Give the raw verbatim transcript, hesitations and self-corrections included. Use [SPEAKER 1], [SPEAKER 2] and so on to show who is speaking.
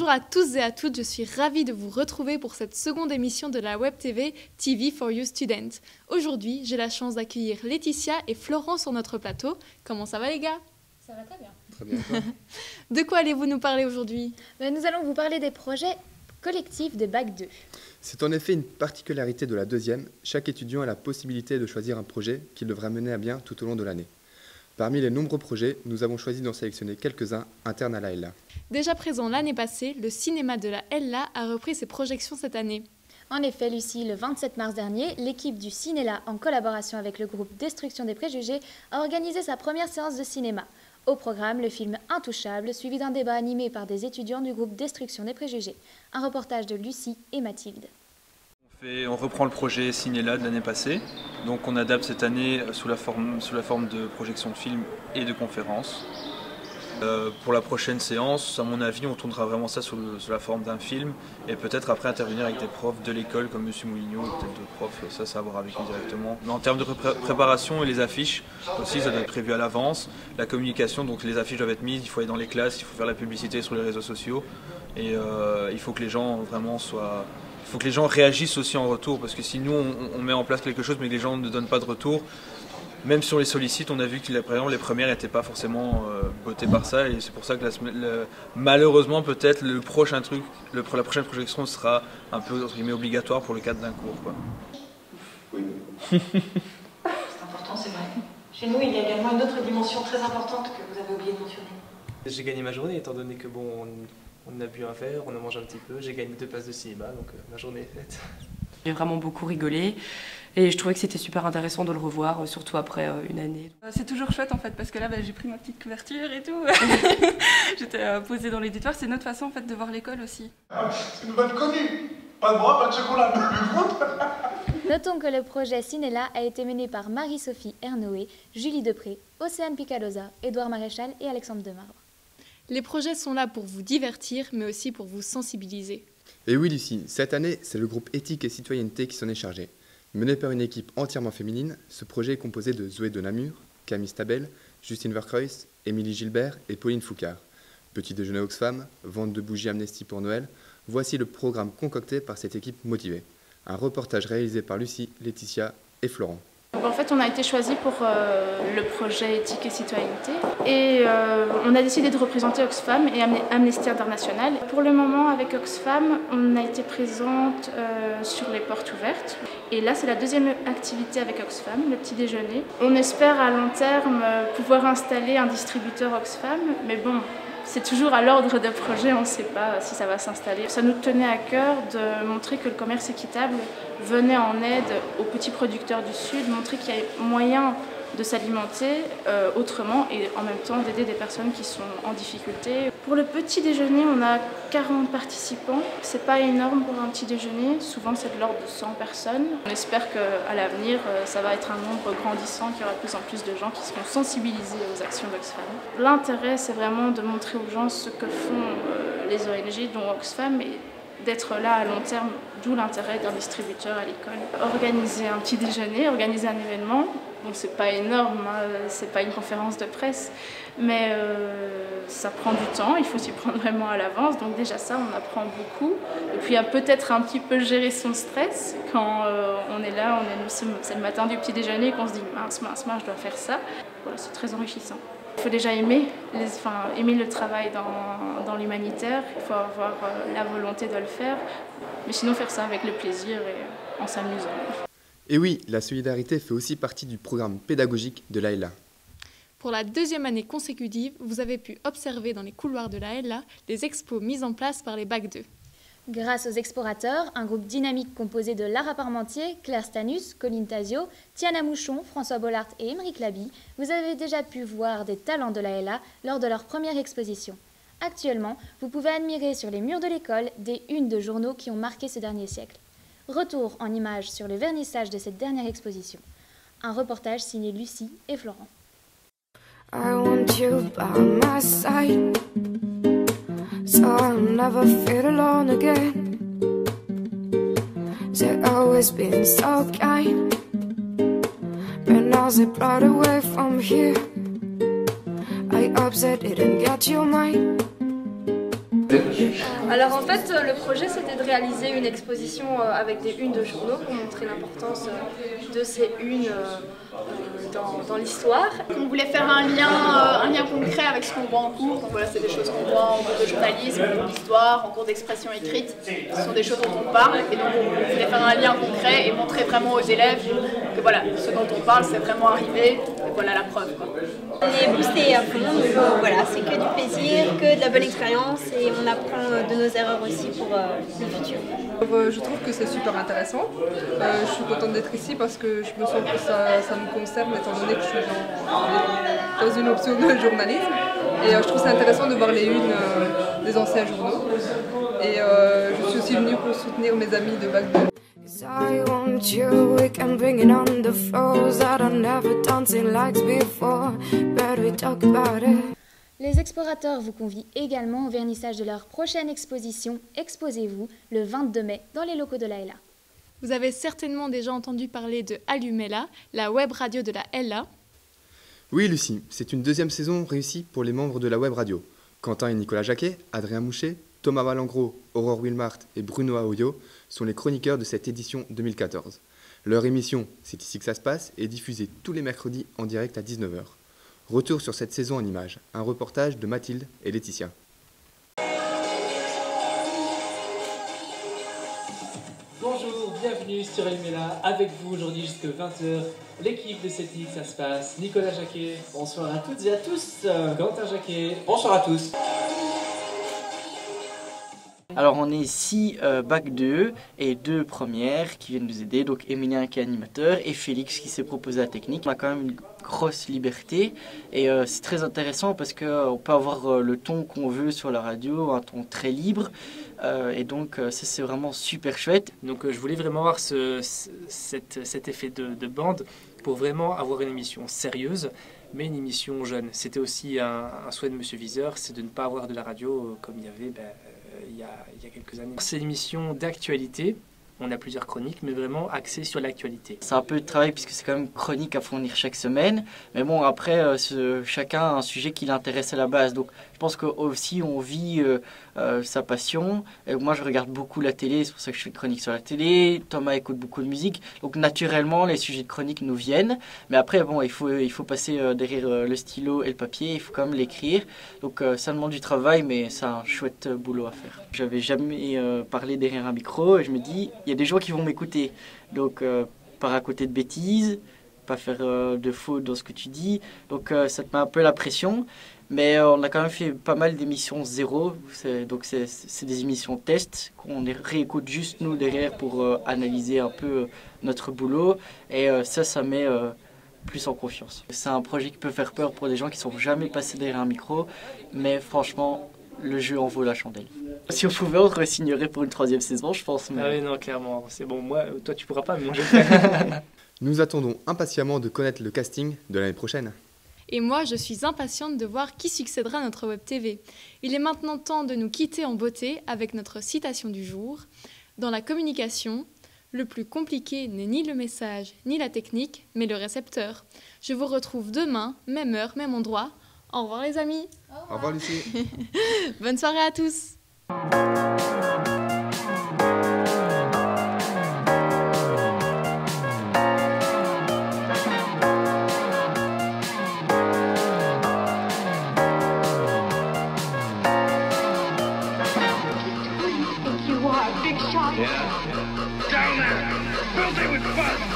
[SPEAKER 1] Bonjour à tous et à toutes, je suis ravie de vous retrouver pour cette seconde émission de la Web T V T V for You Student. Aujourd'hui, j'ai la chance d'accueillir Laetitia et Florent sur notre plateau. Comment ça va les gars?
[SPEAKER 2] Ça va très bien.
[SPEAKER 3] Très bien. Quoi.
[SPEAKER 1] De quoi allez-vous nous parler aujourd'hui?
[SPEAKER 2] Nous allons vous parler des projets collectifs de Bac deux.
[SPEAKER 3] C'est en effet une particularité de la deuxième. Chaque étudiant a la possibilité de choisir un projet qu'il devra mener à bien tout au long de l'année. Parmi les nombreux projets, nous avons choisi d'en sélectionner quelques-uns internes à la L A.
[SPEAKER 1] Déjà présent l'année passée, le cinéma de la L A a repris ses projections cette année.
[SPEAKER 2] En effet, Lucie, le vingt-sept mars dernier, l'équipe du Cinéla, en collaboration avec le groupe Destruction des Préjugés, a organisé sa première séance de cinéma. Au programme, le film Intouchable, suivi d'un débat animé par des étudiants du groupe Destruction des Préjugés. Un reportage de Lucie et Mathilde.
[SPEAKER 4] On, fait, on reprend le projet Cinéla de l'année passée. Donc on adapte cette année sous la forme, sous la forme de projection de films et de conférences. Euh, pour la prochaine séance, à mon avis, on tournera vraiment ça sous, le, sous la forme d'un film et peut-être après intervenir avec des profs de l'école comme Monsieur Moulineau, peut-être d'autres profs, ça, ça va voir avec lui directement. Mais en termes de pré préparation et les affiches, aussi ça doit être prévu à l'avance. La communication, donc les affiches doivent être mises, il faut aller dans les classes, il faut faire la publicité sur les réseaux sociaux et euh, il faut que les gens vraiment soient... Il faut que les gens réagissent aussi en retour parce que si nous on, on met en place quelque chose mais que les gens ne donnent pas de retour, même si on les sollicite, on a vu que par exemple, les premières n'étaient pas forcément euh, votées par ça et c'est pour ça que la, le, malheureusement peut-être le prochain truc, le, la prochaine projection sera un peu entre guillemets obligatoire pour le cadre d'un cours. Quoi.
[SPEAKER 5] Oui. C'est important, c'est vrai. Chez nous, il y a également une autre dimension très importante que vous avez oublié de mentionner.
[SPEAKER 6] J'ai gagné ma journée étant donné que bon, on, on a bu un verre, on a mangé un petit peu, j'ai gagné deux places de cinéma, donc euh, ma journée est faite.
[SPEAKER 7] J'ai vraiment beaucoup rigolé et je trouvais que c'était super intéressant de le revoir, surtout après euh, une année.
[SPEAKER 8] C'est toujours chouette en fait parce que là bah, j'ai pris ma petite couverture et tout. J'étais euh, posée dans l'éditoire, c'est notre façon en fait de voir l'école aussi.
[SPEAKER 9] Ah, c'est une bonne connue. Pas de bras, pas de chocolat, le
[SPEAKER 2] Notons que le projet Cinéla a été mené par Marie-Sophie Ernoé, Julie Depré, Océane Picalosa, Édouard Maréchal et Alexandre Demarbre.
[SPEAKER 1] Les projets sont là pour vous divertir mais aussi pour vous sensibiliser.
[SPEAKER 3] Et oui Lucie, cette année, c'est le groupe Éthique et Citoyenneté qui s'en est chargé. Mené par une équipe entièrement féminine, ce projet est composé de Zoé de Namur, Camille Stabel, Justine Vercreuz, Émilie Gilbert et Pauline Foucard. Petit déjeuner Oxfam, vente de bougies Amnesty pour Noël, voici le programme concocté par cette équipe motivée. Un reportage réalisé par Lucie, Laetitia et Florent.
[SPEAKER 10] En fait, on a été choisi pour euh, le projet Éthique et Citoyenneté et euh, on a décidé de représenter Oxfam et Amnesty International. Pour le moment, avec Oxfam, on a été présente euh, sur les portes ouvertes et là, c'est la deuxième activité avec Oxfam, le petit déjeuner. On espère à long terme pouvoir installer un distributeur Oxfam, mais bon, c'est toujours à l'ordre de projet, on ne sait pas si ça va s'installer. Ça nous tenait à cœur de montrer que le commerce équitable venait en aide aux petits producteurs du Sud, montrer qu'il y a moyen de s'alimenter euh, autrement et en même temps d'aider des personnes qui sont en difficulté. Pour le petit déjeuner, on a quarante participants. C'est pas énorme pour un petit déjeuner, souvent c'est de l'ordre de cent personnes. On espère qu'à l'avenir, ça va être un nombre grandissant, qu'il y aura de plus en plus de gens qui seront sensibilisés aux actions d'Oxfam. L'intérêt, c'est vraiment de montrer aux gens ce que font euh, les O N G, dont Oxfam, et d'être là à long terme, d'où l'intérêt d'un distributeur à l'école. Organiser un petit déjeuner, organiser un événement, bon, c'est pas énorme, hein, c'est pas une conférence de presse, mais euh, ça prend du temps, il faut s'y prendre vraiment à l'avance, donc déjà ça, on apprend beaucoup. Et puis peut-être un petit peu gérer son stress quand euh, on est là, on est, c'est le matin du petit déjeuner qu'on se dit mince, mince, mince, je dois faire ça. Voilà, c'est très enrichissant. Il faut déjà aimer, les, enfin, aimer le travail dans, dans l'humanitaire, il faut avoir euh, la volonté de le faire, mais sinon faire ça avec le plaisir et en s'amusant.
[SPEAKER 3] Et oui, la solidarité fait aussi partie du programme pédagogique de la L A.
[SPEAKER 1] Pour la deuxième année consécutive, vous avez pu observer dans les couloirs de la L A les expos mises en place par les Bac deux.
[SPEAKER 2] Grâce aux explorateurs, un groupe dynamique composé de Lara Parmentier, Claire Stanus, Colline Tasio, Tiana Mouchon, François Bollard et Émeric Laby, vous avez déjà pu voir des talents de la L A lors de leur première exposition. Actuellement, vous pouvez admirer sur les murs de l'école des unes de journaux qui ont marqué ce dernier siècle. Retour en images sur le vernissage de cette dernière exposition. Un reportage signé Lucie et Florent.
[SPEAKER 11] I want you by my side, so I'll never feel alone again. They've always been so kind, but now they brought away from here. I hope they didn't get your mind.
[SPEAKER 12] Alors en fait, le projet c'était de réaliser une exposition avec des unes de journaux pour montrer l'importance de ces unes dans, dans l'histoire.
[SPEAKER 13] On voulait faire un lien, un lien concret avec ce qu'on voit en cours. Donc voilà, c'est des choses qu'on voit en cours de journalisme, en cours d'histoire, en cours d'expression écrite. Ce sont des choses dont on parle et donc on voulait faire un lien concret et montrer vraiment aux élèves que voilà, ce dont on parle c'est vraiment arrivé. Et voilà la preuve, quoi.
[SPEAKER 14] On est boosté à fond, donc euh, voilà, c'est que du plaisir, que de la bonne expérience et on apprend euh, de nos erreurs aussi pour euh, le futur.
[SPEAKER 15] Euh, je trouve que c'est super intéressant. Euh, je suis contente d'être ici parce que je me sens que ça, ça me concerne étant donné que je suis dans, dans une option de journalisme. Et euh, je trouve ça intéressant de voir les unes euh, des anciens journaux. Et euh, je suis aussi venue pour soutenir mes amis de bac deux.
[SPEAKER 11] I want you, we can bring it on the floors that are never dancing like before, but we talk about it.
[SPEAKER 2] Les explorateurs vous convient également au vernissage de leur prochaine exposition Exposez-vous le vingt-deux mai dans les locaux de la L A.
[SPEAKER 1] Vous avez certainement déjà entendu parler de Allumela, la web radio de la L A.
[SPEAKER 3] Oui Lucie, c'est une deuxième saison réussie pour les membres de la web radio. Quentin et Nicolas Jacquet, Adrien Mouchet, Thomas Malengro, Aurore Wilmart et Bruno Aoyo sont les chroniqueurs de cette édition deux mille quatorze. Leur émission « C'est ici que ça se passe » est diffusée tous les mercredis en direct à dix-neuf heures. Retour sur cette saison en images, un reportage de Mathilde et Laetitia.
[SPEAKER 16] Bonjour, bienvenue sur Allumela, avec vous aujourd'hui jusqu'à vingt heures. L'équipe de C'est ici que ça se passe, Nicolas Jacquet. Bonsoir à toutes et à tous. Quentin Jacquet.
[SPEAKER 17] Bonsoir à tous. Alors on est six euh, bac deux et deux premières qui viennent nous aider, donc Emilien qui est animateur et Félix qui s'est proposé la technique. On a quand même une grosse liberté et euh, c'est très intéressant parce qu'on euh, peut avoir euh, le ton qu'on veut sur la radio, un ton très libre euh, et donc euh, ça c'est vraiment super chouette.
[SPEAKER 6] Donc euh, je voulais vraiment avoir ce, ce, cet, cet effet de, de bande pour vraiment avoir une émission sérieuse mais une émission jeune. C'était aussi un, un souhait de Monsieur Viseur, c'est de ne pas avoir de la radio euh, comme il y avait ben, Il y, a, il y a quelques années. C'est une émission d'actualité, on a plusieurs chroniques, mais vraiment axée sur l'actualité.
[SPEAKER 17] C'est un peu de travail puisque c'est quand même chronique à fournir chaque semaine, mais bon après euh, ce, chacun a un sujet qui l'intéresse à la base, donc je pense qu'aussi on vit euh, euh, sa passion. Et moi je regarde beaucoup la télé, c'est pour ça que je fais une chronique sur la télé, Thomas écoute beaucoup de musique, donc naturellement les sujets de chronique nous viennent, mais après bon il faut, il faut passer euh, derrière euh, le stylo et le papier, il faut quand même l'écrire, donc euh, ça demande du travail mais c'est un chouette euh, boulot à faire. J'avais jamais euh, parlé derrière un micro et je me dis il y a des gens qui vont m'écouter, donc euh, pas raconter de bêtises, pas faire euh, de fautes dans ce que tu dis, donc euh, ça te met un peu la pression. Mais euh, on a quand même fait pas mal d'émissions zéro, donc c'est des émissions test qu'on réécoute juste nous derrière pour euh, analyser un peu euh, notre boulot et euh, ça, ça met euh, plus en confiance. C'est un projet qui peut faire peur pour des gens qui ne sont jamais passés derrière un micro, mais franchement, le jeu en vaut la chandelle. Si on pouvait, on re-signerait pour une troisième saison, je pense. Mais...
[SPEAKER 6] Ah oui, non, clairement, c'est bon, moi, toi tu pourras pas, mais moi je le fais.
[SPEAKER 3] Nous attendons impatiemment de connaître le casting de l'année prochaine.
[SPEAKER 1] Et moi, je suis impatiente de voir qui succédera à notre Web T V. Il est maintenant temps de nous quitter en beauté avec notre citation du jour. Dans la communication, le plus compliqué n'est ni le message, ni la technique, mais le récepteur. Je vous retrouve demain, même heure, même endroit. Au revoir les amis.
[SPEAKER 3] Au revoir Lucie.
[SPEAKER 1] Bonne soirée à tous.
[SPEAKER 18] Yeah. Down there, filthy with fun.